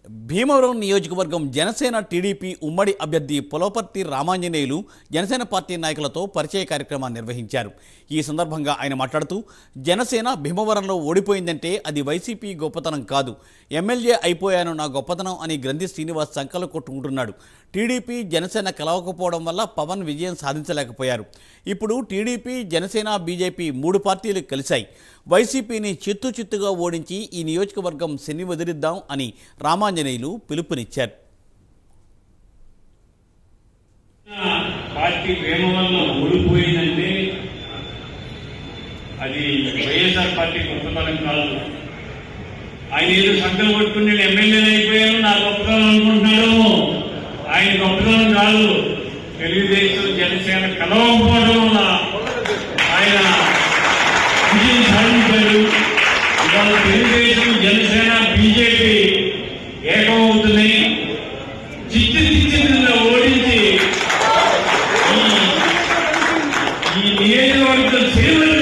భీమవరం నియోజకవర్గం జనసేన టీడీపీ ఉమ్మడి అభ్యర్థి పులపర్తి రామాంజనేయులు జనసేన పార్టీ నాయకులతో పరిచయ కార్యక్రమాన్ని నిర్వహించారు. ఈ సందర్భంగా ఆయన మాట్లాడుతూ జనసేన భీమవరంలో ఓడిపోయిందంటే అది వైసీపీ గొప్పతనం కాదు, ఎమ్మెల్యే అయిపోయాను నా గొప్పతనం అని గ్రంథి శ్రీనివాస్ సంకలు కొట్టుకుంటున్నాడు. టీడీపీ జనసేన కలవకపోవడం వల్ల పవన్ విజయం సాధించలేకపోయారు. ఇప్పుడు టీడీపీ జనసేన బీజేపీ 3 పార్టీలు కలిశాయి. వైసీపీని చిత్తుగా ఓడించి ఈ నియోజకవర్గం శని వదిలిద్దాం అని రామాంజనేయులు పిలుపునిచ్చారు. పార్టీ భీమవరంలో ఓడిపోయిందంటే అది వైఎస్ఆర్ పార్టీ గొప్పతనం కాదు. ఆయన ఏదో సంకలు కొట్టుకుని నేను ఎమ్మెల్యేలు అయిపోయాను నా గొప్పతనం అనుకుంటున్నాడు. ఆయన గొప్పతనం కాదు. తెలుగుదేశం జనసేన కలవకపోవడం వల్ల ఆయన విజయం సాధించారు. ఇవాళ తెలుగుదేశం జనసేన బీజేపీ ఏకమవుతున్నాయి. చిత్తుగా ఓడించి ఈ నియోజకవర్గం సేవలు